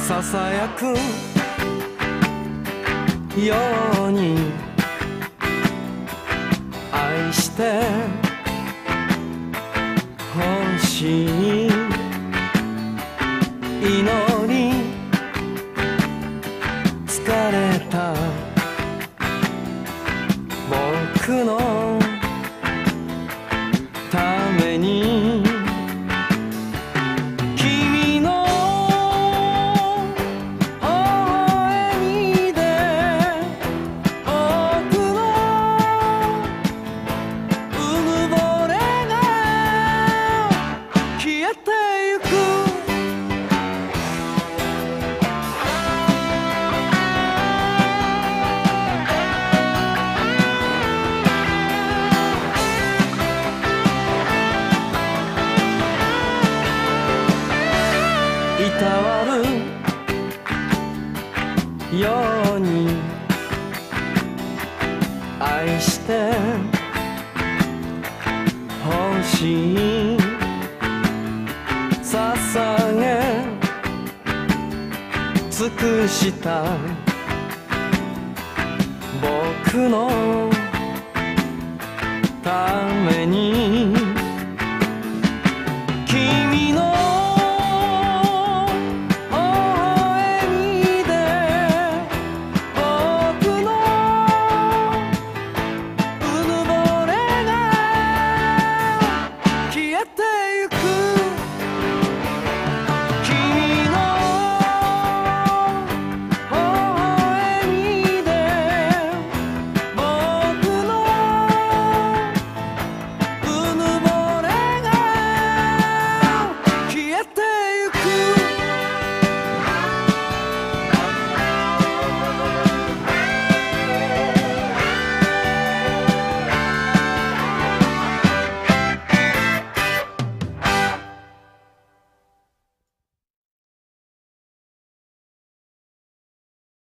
ささやくように愛してほしい祈り疲れた僕のために君の微笑みで僕のうぬぼれが消えてゆくいたわるように愛してほしい捧げ尽くした僕のために